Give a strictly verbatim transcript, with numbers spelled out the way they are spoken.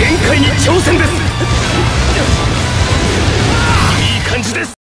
限界に挑戦です。いい感じです。